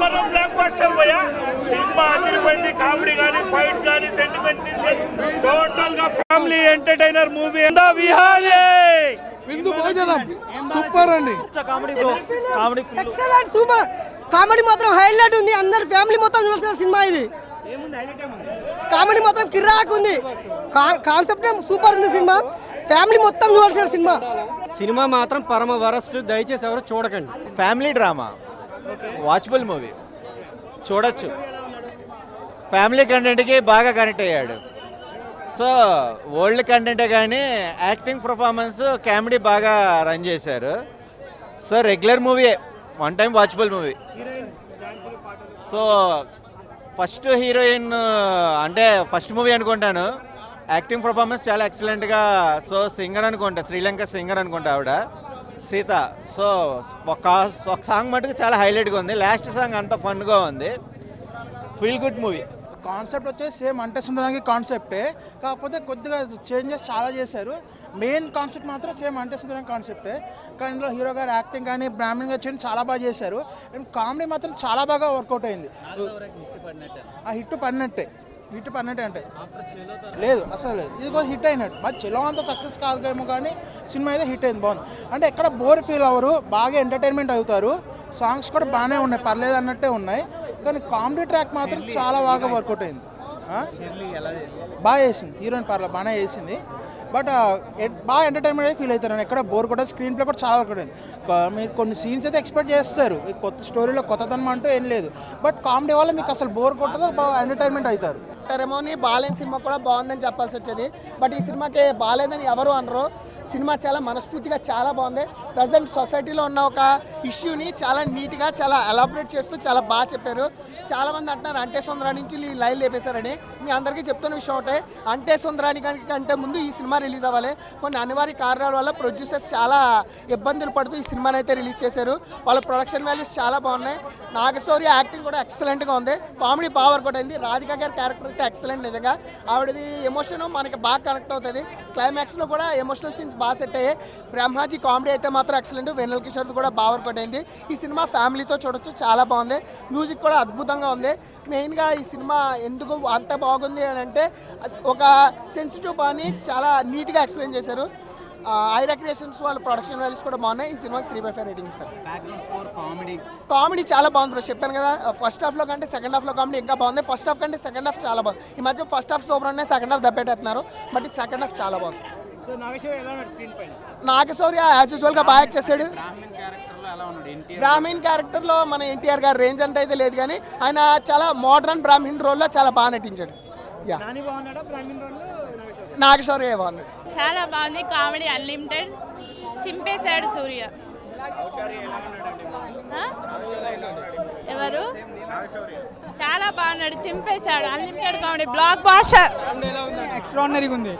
Number one blockbuster భయ్యా. సినిమా అదిరిపోయింది. కామెడీ కానీ, ఫైట్స్ కానీ, సెంటిమెంట్స్ టోటల్ గా ఫ్యామిలీ ఎంటర్టైనర్ మూవీ. విహారీ విందు భోజనం సూపర్ అండి. Excellent super. కామెడీ మాత్రం హైలైట్ ఉంది. అందరు ఫ్యామిలీ మొత్తం చూసిన సినిమా ఇది. కామెడీ మాత్రం కిర్రాక్ ఉంది. కాన్సెప్ట్ సూపర్ ఉంది. సినిమా ఫ్యామిలీ మొత్తం చూడాల్సిన సినిమా. సినిమా మాత్రం పరమ వరస్ట్. దయచేసి ఎవరు చూడకండి. ఫ్యామిలీ డ్రామా, వాచబుల్ మూవీ, చూడొచ్చు. ఫ్యామిలీ కంటెంట్కి బాగా కనెక్ట్ అయ్యాడు. సో ఓల్డ్ కంటెంటే కానీ యాక్టింగ్ పర్ఫార్మెన్స్ కామెడీ బాగా రన్ చేశారు. So regular movie, one time watchable movie. So first heroine అంటే ఫస్ట్ మూవీ అనుకుంటాను. యాక్టింగ్ పర్ఫార్మెన్స్ చాలా ఎక్సలెంట్గా. సో సింగర్ అనుకుంటా, శ్రీలంక సింగర్ అనుకుంటా ఆవిడ, సీత. సో ఒక సాంగ్ మటుకు చాలా హైలైట్గా ఉంది. లాస్ట్ సాంగ్ అంత ఫన్గా ఉంది. Feel good movie. కాన్సెప్ట్ వచ్చేసి సేమ్ అంటే సుందరానికి కాన్సెప్టే, కాకపోతే కొద్దిగా చేంజెస్ చాలా చేశారు. మెయిన్ కాన్సెప్ట్ మాత్రం సేమ్ అంటే సుందరం కాన్సెప్టే, కానీ ఇందులో హీరో గారు యాక్టింగ్ కానీ బ్రాహ్మణ్ గారు చేయడం చాలా బాగా చేశారు. అండ్ కామెడీ మాత్రం చాలా బాగా వర్కౌట్ అయింది. ఆ హిట్ పడినట్టే అంటే లేదు అసలు లేదు. ఇది కూడా హిట్ అయినట్టు. మరి చెలో అంత సక్సెస్ కాదేమో కానీ సినిమా అయితే హిట్ అయింది. బాగుంది. అంటే ఎక్కడ బోర్ ఫీల్ అవ్వరు, బాగా ఎంటర్టైన్మెంట్ అవుతారు. సాంగ్స్ కూడా బాగానే ఉన్నాయి, పర్లేదు అన్నట్టే ఉన్నాయి. కానీ కామెడీ ట్రాక్ మాత్రం చాలా బాగా వర్కౌట్ అయింది. బాగా చేసింది హీరోయిన్, పర్లేదు బాగానే చేసింది. బట్ బాగా ఎంటర్టైన్మెంట్ అయితే ఫీల్ అవుతారు. ఎక్కడ బోర్ కూడా. స్క్రీన్ ప్లే కూడా చాలా వర్కౌట్ అయింది. మీరు కొన్ని సీన్స్ అయితే ఎక్స్పెక్ట్ చేస్తారు, కొత్త స్టోరీలో కొత్తదనం అంటూ ఏం లేదు. బట్ కామెడీ వల్ల మీకు అసలు బోర్ కొట్టదు, బాగా ఎంటర్టైన్మెంట్ అవుతారు. రెమోని బాలేని సినిమా కూడా బాగుందని చెప్పాల్సి వచ్చేది. బట్ ఈ సినిమాకి బాలేదని ఎవరు అనరు. సినిమా చాలా మనస్ఫూర్తిగా చాలా బాగుంది. ప్రజెంట్ సొసైటీలో ఉన్న ఒక ఇష్యూని చాలా నీట్గా, చాలా ఎలాబరేట్ చేస్తూ చాలా బాగా చెప్పారు. చాలామంది అంటున్నారు అంటే సుందరా నుంచి లైన్ లేపేశారని. మీ అందరికీ చెప్తున్న విషయం ఒకటే, అంటే సుందరాని కంటే ముందు ఈ సినిమా రిలీజ్ అవ్వాలి. కొన్ని అనివార్య కారణాల వల్ల ప్రొడ్యూసర్స్ చాలా ఇబ్బందులు పడుతూ ఈ సినిమాని అయితే రిలీజ్ చేశారు. వాళ్ళ ప్రొడక్షన్ వాల్యూస్ చాలా బాగున్నాయి. నాగశౌర్య యాక్టింగ్ కూడా ఎక్సలెంట్గా ఉంది. కామెడీ బాగా వర్కౌట్ అయింది. రాధిక గారి క్యారెక్టర్ అయితే ఎక్సలెంట్. నిజంగా ఆవిడది ఎమోషన్ మనకి బాగా కనెక్ట్ అవుతుంది. క్లైమాక్స్లో కూడా ఎమోషనల్ సీన్స్ బాగా సెట్ అయ్యాయి. బ్రహ్మాజీ కామెడీ అయితే మాత్రం ఎక్సలెంట్. వెన్నెల కిషోర్ది కూడా బాగా వర్కౌట్ అయింది. ఈ సినిమా ఫ్యామిలీతో చూడొచ్చు, చాలా బాగుంది. మ్యూజిక్ కూడా అద్భుతంగా ఉంది. మెయిన్గా ఈ సినిమా ఎందుకు అంత బాగుంది అని అంటే ఒక సెన్సిటివ్ పని చాలా నీట్గా ఎక్స్ప్లెయిన్ చేశారు. ఐరా క్రియేషన్స్ వాళ్ళ ప్రొడక్షన్ వాల్యూస్ కూడా బాగున్నాయి. ఈ సినిమాకి 3/5 రేటింగ్ ఇస్తారు. కామెడీ చాలా బాగుంది బ్రో. చెప్పాను కదా, ఫస్ట్ హాఫ్లో కంటే సెకండ్ హాఫ్లో కామెడీ ఇంకా బాగుంది. ఫస్ట్ హాఫ్ కంటే సెకండ్ హాఫ్ చాలా బాగుంది. ఈ మధ్య ఫస్ట్ హాఫ్ సూపర్ ఉన్నాయి, సెకండ్ హాఫ్ దెబ్బెట్టేస్తున్నారు. బట్ ఇది సెకండ్ హాఫ్ చాలా బాగుంది. నాగశౌర్య యాజ్ యూజువల్గా బాగా యాక్ట్ చేశాడు. బ్రాహ్మణ్ క్యారెక్టర్లో మన ఎన్టీఆర్ గారి రేంజ్ అంతా అయితే లేదు, కానీ ఆయన చాలా మోడర్న్ బ్రాహ్మణ్ రోల్లో చాలా బాగా నటించాడు. నాగశౌర్య బాగున్నాడు. చాలా బాగుంది. Comedy unlimited. చింపేశాడు సూర్య. ఎవరు? చాలా బాగున్నాడు, చింపేశాడు. Unlimited comedy, blockbuster. ఎక్స్ట్రాడినరీగా ఉంది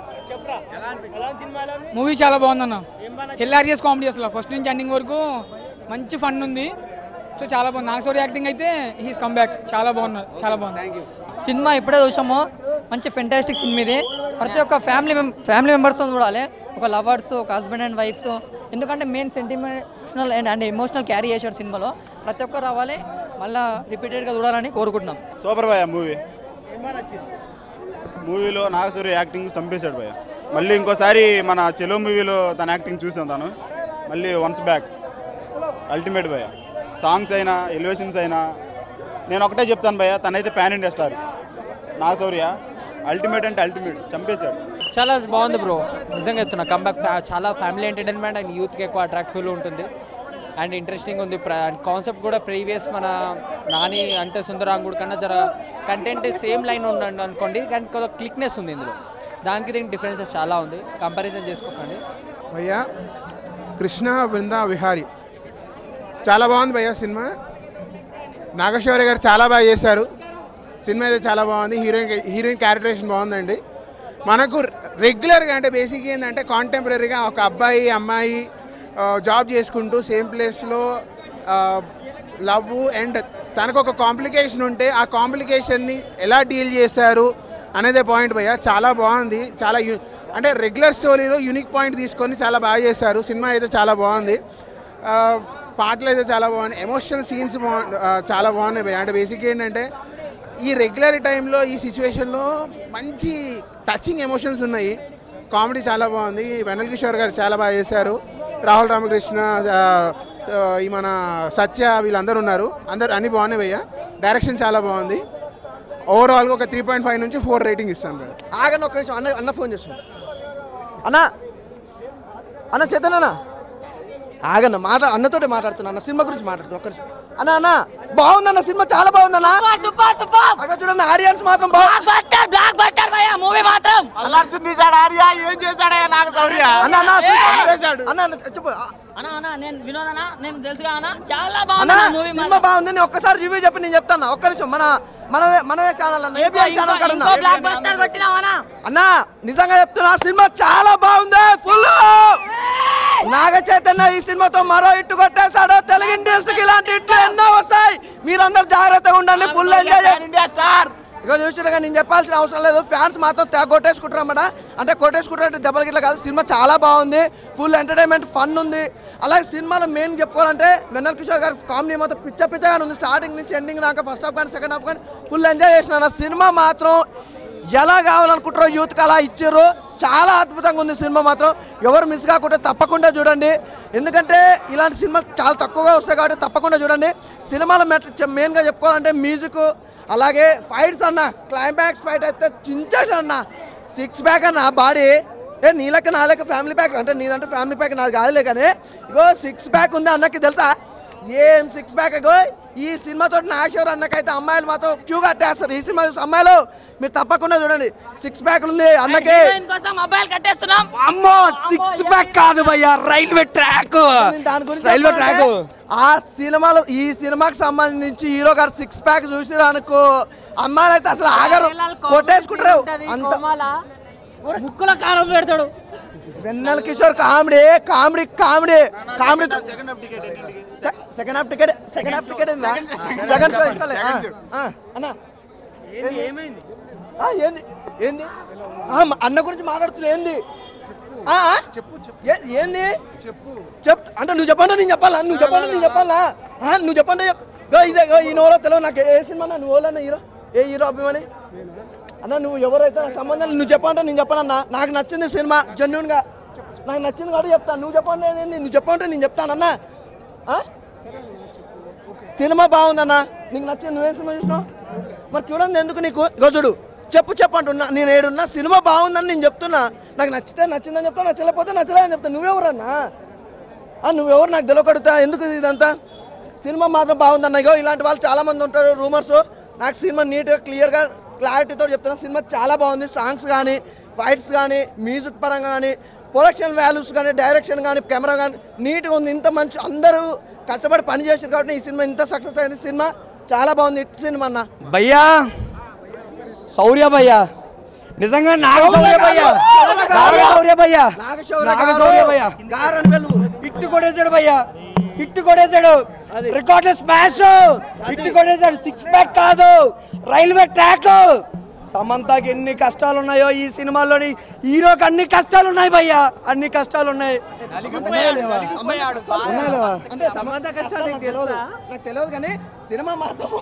మూవీ. చాలా బాగుందన్న. హిలారియస్ కామెడీ అసలు ఫస్ట్ నుంచి ఎండింగ్ వరకు మంచి ఫన్ ఉంది. సో చాలా బాగుంది. నాగశౌర్య యాక్టింగ్ అయితే హీస్ కమ్ బ్యాక్. చాలా బాగున్నారు, చాలా బాగుంది. సినిమా ఇప్పుడే చూసాము. మంచి ఫెంటాస్టిక్ సినిమా ఇది. ప్రతి ఒక్క ఫ్యామిలీ మెంబర్స్తో చూడాలి. ఒక లవర్స్, ఒక హస్బెండ్ అండ్ వైఫ్తో. ఎందుకంటే main sentimental and emotional carry చేశాడు సినిమాలో. ప్రతి ఒక్కరు రావాలి, మళ్ళీ రిపీటెడ్గా చూడాలని కోరుకుంటున్నాం. సూపర్ భయ్య మూవీ. మూవీలో నాగశౌర్య యాక్టింగ్ చంపేశాడు భయ్య. మళ్ళీ ఇంకోసారి మన చెలో మూవీలో తన యాక్టింగ్ చూసాం. తను మళ్ళీ వన్స్ బ్యాక్ అల్టిమేట్ భయ్య. సాంగ్స్ అయినా, ఎలివేషన్స్ అయినా, నేను ఒకటే చెప్తాను భయ్య, తనైతే pan India star. Naga Shaurya ultimate అంటే అల్టిమేట్, చంపేశాడు. చాలా బాగుంది బ్రో, నిజంగా చెప్తున్నా. కంబ్యాక్ చాలా ఫ్యామిలీ ఎంటర్టైన్మెంట్ అండ్ యూత్కి ఎక్కువ అట్రాక్టివ్ ఉంటుంది అండ్ ఇంట్రెస్టింగ్ ఉంది. కాన్సెప్ట్ కూడా ప్రీవియస్ మన నాని అంటే సుందరాంగుడు కన్నా జర కంటెంట్ సేమ్ లైన్ ఉండండి అనుకోండి, కానీ కొంత క్లిక్నెస్ ఉంది ఇందులో. దానికి దీనికి డిఫరెన్సెస్ చాలా ఉంది, కంపారిజన్ చేసుకోకండి. భయ్యా కృష్ణ బృందా విహారీ చాలా బాగుంది భయ్యా సినిమా. నాగశౌర్య గారు చాలా బాగా చేశారు. సినిమా అయితే చాలా బాగుంది. హీరోయిన్ క్యారెక్టరేషన్ బాగుందండి. మనకు రెగ్యులర్గా అంటే బేసిక్ ఏంటంటే కాంటెంపరీగా ఒక అబ్బాయి అమ్మాయి జాబ్ చేసుకుంటూ సేమ్ ప్లేస్లో లవ్ అండ్ తనకు ఒక కాంప్లికేషన్ ఉంటే ఆ కాంప్లికేషన్ని ఎలా డీల్ చేశారు అనేదే పాయింట్ భయ్యా. చాలా బాగుంది. చాలా అంటే రెగ్యులర్ స్టోరీలో యూనిక్ పాయింట్ తీసుకొని చాలా బాగా చేశారు. సినిమా అయితే చాలా బాగుంది. పాటలు అయితే చాలా బాగున్నాయి, ఎమోషనల్ సీన్స్ చాలా బాగున్నాయి భయ్య. అంటే బేసిక్ ఏంటంటే ఈ రెగ్యులర్ టైంలో ఈ సిచ్యువేషన్లో మంచి టచింగ్ ఎమోషన్స్ ఉన్నాయి. కామెడీ చాలా బాగుంది. వెన్నెల కిషోర్ గారు చాలా బాగా చేశారు. రాహుల్ రామకృష్ణ, ఈ మన సత్య వీళ్ళందరూ ఉన్నారు. అందరు అన్నీ బాగున్నాయి భయ్య. డైరెక్షన్ చాలా బాగుంది. ఓవరాల్గా ఒక 3.5 నుంచి 4 రేటింగ్ ఇస్తాను భయ్య. ఆగన్న ఒక నిమిషం, అన్న ఫోన్ చేస్తున్నాను. అన్న చేతనా ఆగన్న అన్నతోటే మాట్లాడుతున్నా. అన్న సినిమా గురించి మాట్లాడుతున్నా. ఒక్క నిమిషం అన్న బాగుందన్న సినిమా, చాలా బాగుందన్న. చూడండి ఆడియన్స్ మాత్రం మూవీ మాత్రం సినిమా బాగుంది. నేను ఒక్కసారి రివ్యూ చెప్పి నేను చెప్తాను. ఒక్క నిమిషం మనదే ఛానల్ అన్న, ఏబిఎన్ ఛానల్ అన్న నిజంగా చెప్తున్నా సినిమా చాలా బాగుంది. ఫుల్ నాగ చైతన్య ఈ సినిమాతో మరో ఇట్టు కొట్టేశాడు. తెలుగు ఇండస్ట్రీకి ఇలాంటి ఇట్లు ఎన్నో వస్తాయి. మీరందరూ జాగ్రత్తగా ఉండండి. ఫుల్ ఎంజాయ్ ఇక చూసినా నేను చెప్పాల్సిన అవసరం లేదు. ఫ్యాన్స్ మాత్రం కొట్టేసుకుంటారు అన్నమాట. అంటే కొట్టేసుకుంటారంటే దెబ్బలు గిట్ల కాదు. సినిమా చాలా బాగుంది. ఫుల్ ఎంటర్టైన్మెంట్ ఫన్ ఉంది. అలాగే సినిమాలో మెయిన్ చెప్పుకోవాలంటే వెన్నెల కిషోర్ గారు కామెడీ మాత్రం పిచ్చగానే ఉంది. స్టార్టింగ్ నుంచి ఎండింగ్ దాకా, ఫస్ట్ హాఫ్ కానీ సెకండ్ హాఫ్ కానీ ఫుల్ ఎంజాయ్ చేసిన. సినిమా మాత్రం ఎలా కావాలనుకుంటారో యూత్కి అలా ఇచ్చారు. చాలా అద్భుతంగా ఉంది సినిమా మాత్రం. ఎవరు మిస్ కాకుండా తప్పకుండా చూడండి. ఎందుకంటే ఇలాంటి సినిమాలు చాలా తక్కువగా వస్తాయి కాబట్టి తప్పకుండా చూడండి. సినిమాలో మెయిన్గా చెప్పుకోవాలంటే మ్యూజిక్, అలాగే ఫైట్స్ అన్న. క్లైమాక్స్ ఫైట్ అయితే చించేసి అన్న. 6 ప్యాక్ అన్న బాడీ. నీలక నాలక ఫ్యామిలీ ప్యాక్ అంటే నీదంటే ఫ్యామిలీ ప్యాక్ నాది కాదులే కానీ ఇగో 6 ప్యాక్ ఉంది అన్నకి తెలుసా? ఏం 6 ప్యాక్ అగో. ఈ సినిమాతో నాగేశ్వర్ అన్నకైతే అమ్మాయిలు మాత్రం క్యూ కట్టేస్తారు. ఈ సినిమా అమ్మాయిలు మీరు తప్పకుండా చూడండి. 6 ప్యాక్లు ఉంది అన్నకి. అమ్మో 6 ప్యాక్ కాదు భయ్యా, రైల్వే ట్రాక్. రైల్వే ట్రాక్ ఆ సినిమాలో ఈ సినిమాకి సంబంధించి హీరో గారు 6 ప్యాక్ చూసిరా అనుకో, అమ్మాయిలు అయితే అసలు ఆగరు, కొట్టేసుకుంటారు. అంత ముక్కుల కారం పెడతాడు Vennela Kishore. Comedy comedy comedy comedy. Second half ticket second show ఇస్తాలే అన్న. ఏంది ఏంది అన్న గురించి మాట్లాడుతున్నా. ఏంది ఏంది అంటే నువ్వు చెప్పండి నేను చెప్పాలా? నువ్వు చెప్పండి నేను చెప్పాలా? నువ్వు చెప్పండి. ఇదే ఈ నోలో తెలియదు నాకు. ఏ సినిమా నువ్వు ఓలన్నా హీరో? ఏ హీరో అభిమాని అన్న? నువ్వు ఎవరైతే నాకు సంబంధం నువ్వు చెప్పంటే నేను చెప్పానన్నా. నాకు నచ్చింది సినిమా జెన్యూన్గా, నాకు నచ్చింది కాబట్టి చెప్తాను. నువ్వు చెప్పండి ఏంది? నువ్వు చెప్పంటే నేను చెప్తానన్నా. సినిమా బాగుందన్నా, నీకు నచ్చింది. నువ్వేం సినిమా చూసినావు? మరి చూడండి ఎందుకు నీకు. ఇగో చూడు చెప్పంటున్నా. నేను ఏడున్నా సినిమా బాగుందని నేను చెప్తున్నా. నాకు నచ్చితే నచ్చిందని చెప్తా, నచ్చలేకపోతే నచ్చలేదని చెప్తా. నువ్వెవరన్నా? నువ్వెవరు నాకు తెలియకడుగుతా ఎందుకు ఇదంతా? సినిమా మాత్రం బాగుందన్న. ఇగో ఇలాంటి వాళ్ళు చాలామంది ఉంటారు రూమర్స్. నాకు సినిమా నీట్గా క్లియర్గా క్లారిటీతో చెప్తున్నా. సినిమా చాలా బాగుంది. సాంగ్స్ కానీ, ఫైట్స్ కానీ, మ్యూజిక్ పరంగా కానీ, ప్రొడక్షన్ వాల్యూస్ కానీ, డైరెక్షన్ కానీ, కెమెరా కానీ నీట్గా ఉంది. ఇంత మంచి అందరూ కష్టపడి పని చేశారు కాబట్టి ఈ సినిమా ఇంత సక్సెస్ అయింది. సినిమా చాలా బాగుంది. హిట్ సినిమా అన్న. భయ్యా శౌర్య భయ్యా, నిజంగా నాగశౌర్య భయ్యా, నాగశౌర్య భయ్యా, నాగశౌర్య భయ్యా ఇట్టు కొడేశాడు భయ్యా, ఇట్టు కొడేశాడు. రికార్డులు స్మాష్, ఇట్టు కొడేశాడు. 6 ప్యాక్ కాదు, రైల్వే ట్రాక్. సమంతకి ఎన్ని కష్టాలు ఉన్నాయో ఈ సినిమాలోని హీరోకి అన్ని కష్టాలు ఉన్నాయి భయ్యా, అన్ని కష్టాలు ఉన్నాయి. అంటే సమంత కష్టాలు నాకు తెలియదు కానీ సినిమా మాత్రం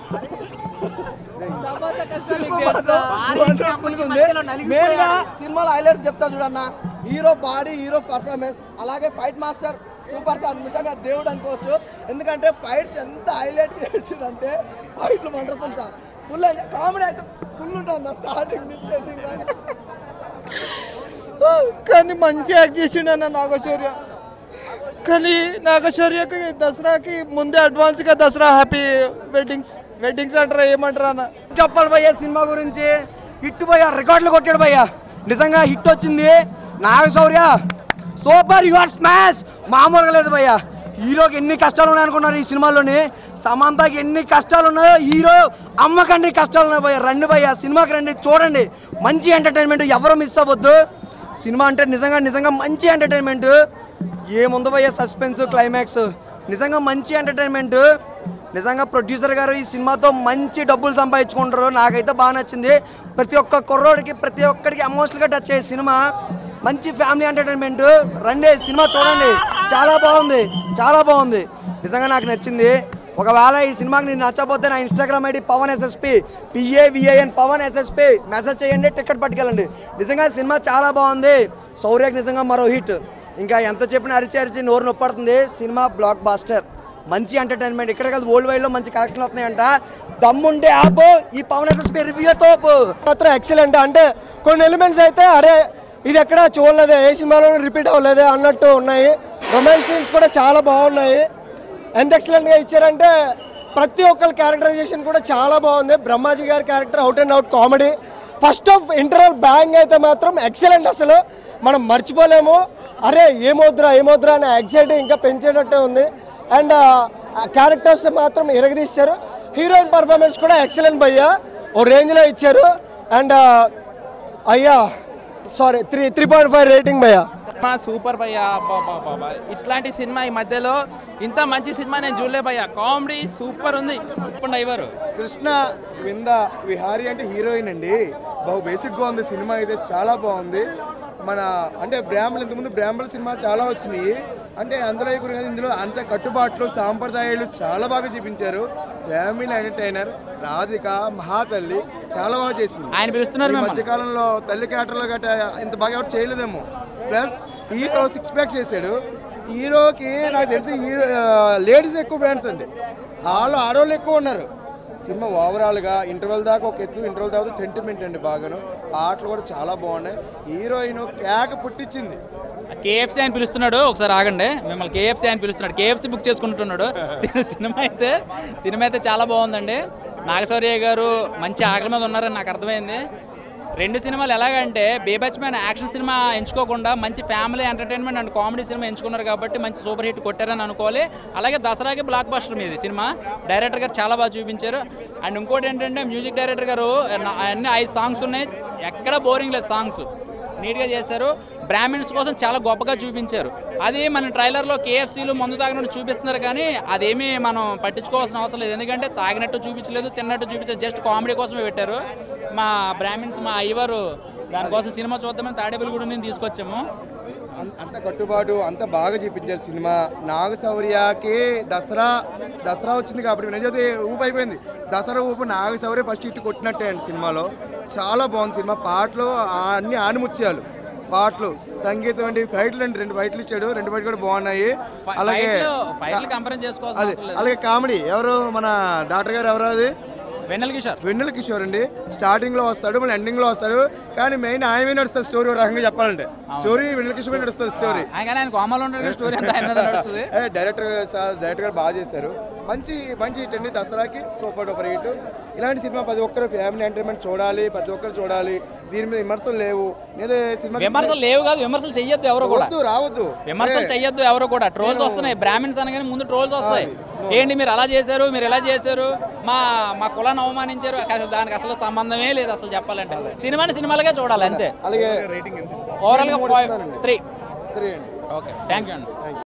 మెయిన్ గా సినిమాలో హైలైట్ చెప్తా చూడన్న. హీరో బాడీ, హీరో పర్ఫార్మెన్స్, అలాగే ఫైట్ మాస్టర్ సూపర్ స్టార్. నిజంగా దేవుడు అనుకోవచ్చు. ఎందుకంటే ఫైట్స్ ఎంత హైలైట్ చేసిందంటే ఫైట్లు వండర్ఫుల్ సార్. ఫుల్ కామెడీ అయితే ఫుల్ ఉంటుంది స్టార్టింగ్ నుంచి ఎండింగ్ దాకా. కానీ మంచి యాక్ట్ చేసిండన్న నాగశౌర్య. కానీ నాగశౌర్యకి దసరాకి ముందే అడ్వాన్స్గా దసరా హ్యాపీ వెడ్డింగ్స్ అంటారా ఏమంటారా అన్న? చెప్పాలి భయ్యా సినిమా గురించి. హిట్ భయ్యా, రికార్డులు కొట్టాడు భయ్యా. నిజంగా హిట్ వచ్చింది. Naga Shaurya super, your smash. మామూలుగా లేదు భయ్యా. హీరోకి ఎన్ని కష్టాలు ఉన్నాయనుకున్నారు ఈ సినిమాలోని. సమంతకి ఎన్ని కష్టాలు ఉన్నాయో హీరో అమ్మకండి కష్టాలు ఉన్నాయి భయ్యా. రండి భయ్యా, సినిమాకి రండి, చూడండి. మంచి ఎంటర్టైన్మెంట్, ఎవరు మిస్ అవ్వద్దు. సినిమా అంటే నిజంగా మంచి ఎంటర్టైన్మెంట్. ఏముంది భయ్యా, సస్పెన్స్, క్లైమాక్స్, నిజంగా మంచి ఎంటర్టైన్మెంట్. నిజంగా ప్రొడ్యూసర్ గారు ఈ సినిమాతో మంచి డబ్బులు సంపాదించుకుంటారు. నాకైతే బాగా నచ్చింది. ప్రతి ఒక్క కుర్రోడికి, ప్రతి ఒక్కడికి ఎమోషనల్గా టచ్ అయ్యే సినిమా. మంచి ఫ్యామిలీ ఎంటర్టైన్మెంట్. రండి సినిమా చూడండి, చాలా బాగుంది, చాలా బాగుంది. నిజంగా నాకు నచ్చింది. ఒకవేళ ఈ సినిమాకి నేను నచ్చకపోతే నా Instagram ID Pavan SSP PAVAN Pavan SSP message చేయండి, టికెట్ పట్టుకెళ్ళండి. నిజంగా సినిమా చాలా బాగుంది. శౌర్యకి నిజంగా మరో హిట్. ఇంకా ఎంత చెప్పినా అరిచి నోరు నొప్పడుతుంది. సినిమా బ్లాక్ బాస్టర్, మంచి ఎంటర్టైన్మెంట్. ఇక్కడ కాదు వరల్డ్ వైడ్లో మంచి కలెక్షన్లు వస్తున్నాయంట. దమ్ముంటే ఆపు, ఈ పవన్ SSP రివ్యూ తోపు మాత్రం ఎక్సలెంట్. అంటే కొన్ని ఎలిమెంట్స్ అయితే అరే ఇది ఎక్కడ చూడలేదే, ఏ సినిమాలో రిపీట్ అవ్వలేదే అన్నట్టు ఉన్నాయి. రొమాన్స్ సీన్స్ కూడా చాలా బాగున్నాయి. ఎంత ఎక్సలెంట్గా ఇచ్చారంటే ప్రతి ఒక్కరి క్యారెక్టరైజేషన్ కూడా చాలా బాగుంది. బ్రహ్మాజీ గారి character out and out comedy. First half interval bang అయితే మాత్రం ఎక్సలెంట్. అసలు మనం మర్చిపోలేము. అరే ఏమవుద్రా అనే ఎగ్జైటింగ్ ఇంకా పెంచేటట్టే ఉంది. అండ్ క్యారెక్టర్స్ మాత్రం ఎరగదీశారు. హీరోయిన్ పర్ఫార్మెన్స్ కూడా ఎక్సలెంట్ భయ్యా, ఓ రేంజ్లో ఇచ్చారు. అండ్ అయ్యా సారీ 3.5 రేటింగ్ భయ్యా. సూపర్ భయ్యా. ఇట్లాంటి సినిమా ఈ మధ్యలో ఇంత మంచి సినిమా నేను చూడలే భయ్యా. కామెడీ సూపర్ ఉంది. డ్రైవర్ కృష్ణ వింద విహారీ అంటే హీరోయిన్ అండి. బాగా బేసిక్గా ఉంది సినిమా అయితే, చాలా బాగుంది. మన అంటే బ్రాహ్మణులు ఇంతకుముందు బ్రాహ్మణుల సినిమా చాలా వచ్చినాయి. అంటే అందులో ఇందులో అంత కట్టుబాట్లు సాంప్రదాయాలు చాలా బాగా చూపించారు. Family entertainer. రాధిక మహాతల్లి చాలా బాగా చేసింది. ఆయన పిలుస్తున్నారు మధ్యకాలంలో తల్లి క్యారెక్టర్లో గట్ట ఇంత బాగా ఎవరు చేయలేదేమో. ప్లస్ హీరో 6 ప్యాక్ చేశాడు. హీరోకి నాకు తెలిసి లేడీస్ ఎక్కువ ఫ్యాన్స్ అండి, ఆడవాళ్ళు ఎక్కువ ఉన్నారు. సినిమా ఓవరాల్గా ఇంటర్వెల్ దాకా ఒక ఎత్తు, ఇంటర్వెల్ దాకా సెంటిమెంట్ అండి బాగాను. పాటలు కూడా చాలా బాగున్నాయి. హీరోయిన్ కేక పుట్టించింది. KFC అని పిలుస్తున్నాడు. ఒకసారి ఆగండి, మిమ్మల్ని KFC అని పిలుస్తున్నాడు. KFC బుక్ చేసుకుంటున్నాడు. సినిమా అయితే చాలా బాగుందండి. నాగశౌర్య గారు మంచి ఆకలి మీద ఉన్నారని నాకు అర్థమైంది. 2 సినిమాలు ఎలాగంటే బేబచ్ మ్యాన్ యాక్షన్ సినిమా ఎంచుకోకుండా మంచి family entertainment and comedy cinema ఎంచుకున్నారు కాబట్టి మంచి సూపర్ హిట్ కొట్టారని అనుకోవాలి. అలాగే దసరాకి బ్లాక్ బస్టర్ మీది సినిమా. డైరెక్టర్ గారు చాలా బాగా చూపించారు. అండ్ ఇంకోటి ఏంటంటే మ్యూజిక్ డైరెక్టర్ గారు అన్ని 5 సాంగ్స్ ఉన్నాయి, ఎక్కడ బోరింగ్ లేదు. సాంగ్స్ నీట్గా చేశారు. బ్రాహ్మిన్స్ కోసం చాలా గొప్పగా చూపించారు. అది మన ట్రైలర్లో KFCలు మందు తాగినట్టు చూపిస్తున్నారు, కానీ అదేమీ మనం పట్టించుకోవాల్సిన అవసరం లేదు. ఎందుకంటే తాగినట్టు చూపించలేదు, తిన్నట్టు చూపించలేదు, జస్ట్ కామెడీ కోసమే పెట్టారు. మా బ్రాహ్మిన్స్ మా అయ్యవారు దానికోసం సినిమా చూద్దామని తాడేపల్లిగూడెం తీసుకొచ్చాము. అంత కట్టుబాటు అంత బాగా చూపించారు సినిమా. నాగశౌర్యకి దసరా వచ్చింది కాబట్టి నిజంగా ఊపు అయిపోయింది. దసరా ఊపు నాగశౌర్య ఫస్ట్ ఇటు కొట్టినట్టే అండి సినిమాలో. చాలా బాగుంది సినిమా. పాటలు అన్ని ఆనిముత్యాలు, పాటలు, సంగీతం అండి, ఫైట్లు అండి. 2 ఫైట్లు ఇచ్చాడు. 2 ఫైట్లు కూడా బాగున్నాయి. అలాగే కామెడీ ఎవరు మన డాక్టర్ గారు ఎవరు, అది వెన్నెల కిషోర్ అండి. స్టార్టింగ్ లో వస్తాడు, మళ్ళీ ఎండింగ్ లో వస్తాడు. కానీ మెయిన్ ఆయనే నడుస్తుంది స్టోరీ. ఒక రకంగా చెప్పాలంటే స్టోరీ వెన్నెల కిషోర్ నడుస్తుంది స్టోరీ. డైరెక్టర్ గారు బాగా చేశారు. మంచి హిట్ అండి. దసరాకి సూపర్ డూపర్ హిట్. ఇలాంటి సినిమా ప్రతి ఒక్కరు ఫ్యామిలీ ఎంటర్టైన్మెంట్ చూడాలి, ప్రతి ఒక్కరు చూడాలి. దీని మీద విమర్శలు లేవు. విమర్శలు లేవు కాదు, విమర్శలు చెయ్యొద్దు ఎవరు కూడా, రావద్దు, విమర్శలు చెయ్యొద్దు ఎవరు కూడా. ట్రోల్స్ వస్తున్నాయి. బ్రాహ్మిన్స్ అనగానే ముందు ట్రోల్స్ వస్తాయి. ఏంటి మీరు అలా చేశారు, మీరు ఎలా చేశారు, మా కులాన్ని అవమానించారు. దానికి అసలు సంబంధమే లేదు అసలు చెప్పాలంటే. సినిమాలుగా చూడాలి అంతే. అలాగే ఓవరాల్ గా 3. ఓకే, థ్యాంక్ యూ అండి.